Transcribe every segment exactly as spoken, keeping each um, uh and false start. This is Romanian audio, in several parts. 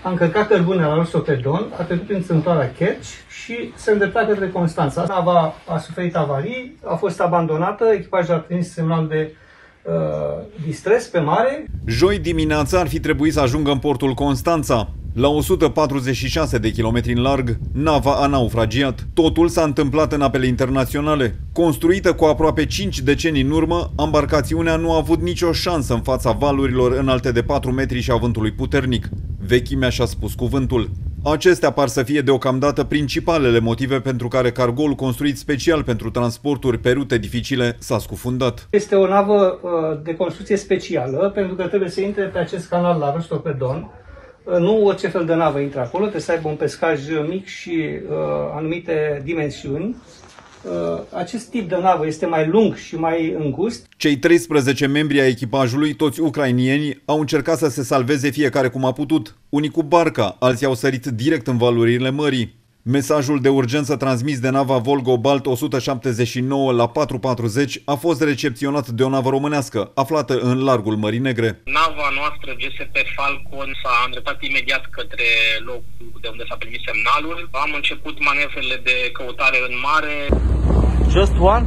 a încărcat cărbune la Rostov-pe-Don, a trecut prin strâmtoarea Kerch și se îndrepta către Constanța. Nava a suferit avarii, a fost abandonată, echipajul a trimis semnal de uh, distres pe mare. Joi dimineața ar fi trebuit să ajungă în portul Constanța. La o sută patruzeci și șase de kilometri în larg, nava a naufragiat. Totul s-a întâmplat în apele internaționale. Construită cu aproape cinci decenii în urmă, ambarcațiunea nu a avut nicio șansă în fața valurilor înalte de patru metri și a vântului puternic. Vechimea și-a spus cuvântul. Acestea par să fie deocamdată principalele motive pentru care cargoul construit special pentru transporturi pe rute dificile s-a scufundat. Este o navă de construcție specială pentru că trebuie să intre pe acest canal la Rostov-pe-Don. Nu orice fel de navă intră acolo, trebuie să aibă un pescaj mic și uh, anumite dimensiuni. Uh, acest tip de navă este mai lung și mai îngust. Cei treisprezece membri ai echipajului, toți ucrainieni, au încercat să se salveze fiecare cum a putut. Unii cu barca, alții au sărit direct în valurile mării. Mesajul de urgență transmis de nava Volgo-Balt o sută șaptezeci și nouă la patru patruzeci a fost recepționat de o navă românească, aflată în largul Mării Negre. Nava noastră G S P Falcon s-a îndreptat imediat către locul de unde s-a primit semnalul. Am început manevrele de căutare în mare. Just one?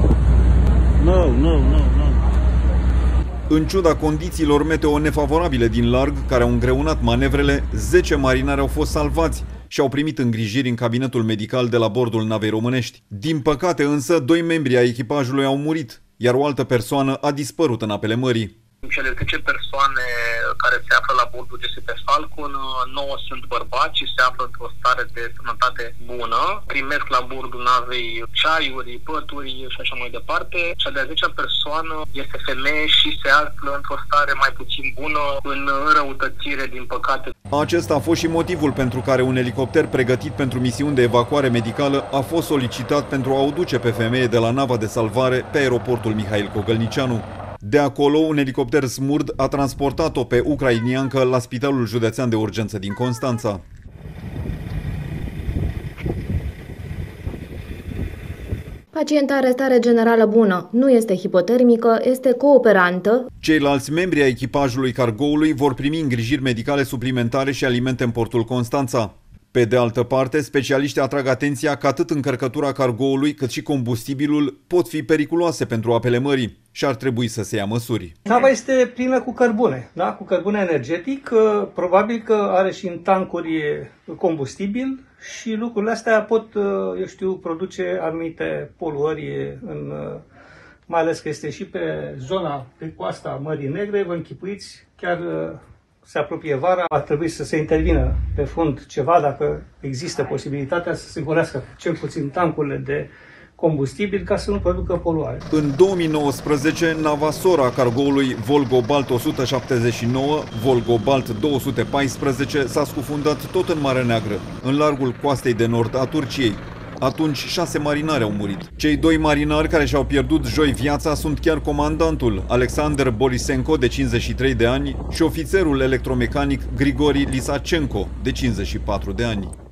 No, no, no, no. În ciuda condițiilor meteo nefavorabile din larg, care au îngreunat manevrele, zece marinari au fost salvați și au primit îngrijiri în cabinetul medical de la bordul navei românești. Din păcate însă, doi membri ai echipajului au murit, iar o altă persoană a dispărut în apele mării. Cele zece persoane care se află la bordul G S P Falcon, nouă sunt bărbați și se află într-o stare de sănătate bună. Primesc la bordul navei ceaiuri, pături și așa mai departe. Cea de-a zecea persoană este femeie și se află într-o stare mai puțin bună, în înrăutățire, din păcate. Acesta a fost și motivul pentru care un elicopter pregătit pentru misiuni de evacuare medicală a fost solicitat pentru a o duce pe femeie de la nava de salvare pe aeroportul Mihail Cogălnicianu. De acolo, un elicopter Smurd a transportat-o pe ucrainiancă la Spitalul Județean de Urgență din Constanța. Pacienta are stare generală bună, nu este hipotermică, este cooperantă. Ceilalți membri ai echipajului cargoului vor primi îngrijiri medicale suplimentare și alimente în portul Constanța. Pe de altă parte, specialiștii atrag atenția că atât încărcătura cargoului cât și combustibilul pot fi periculoase pentru apele mării și ar trebui să se ia măsuri. Nava este plină cu cărbune, da? Cu cărbune energetic, probabil că are și în tancuri combustibil și lucrurile astea pot, eu știu, produce anumite poluări, în, mai ales că este și pe zona, pe coasta Mării Negre, vă închipuiți, chiar se apropie vara, ar trebui să se intervină pe fund ceva, dacă există posibilitatea să se golească cel puțin tancurile de combustibil ca să nu producă poluare. În două mii nouăsprezece, nava sora a cargoului Volgo-Balt o sută șaptezeci și nouă, Volgo-Balt două sute paisprezece, s-a scufundat tot în Marea Neagră, în largul coastei de nord a Turciei. Atunci șase marinari au murit. Cei doi marinari care și-au pierdut joi viața sunt chiar comandantul Alexander Borisenko, de cincizeci și trei de ani, și ofițerul electromecanic Grigori Lisacenko, de cincizeci și patru de ani.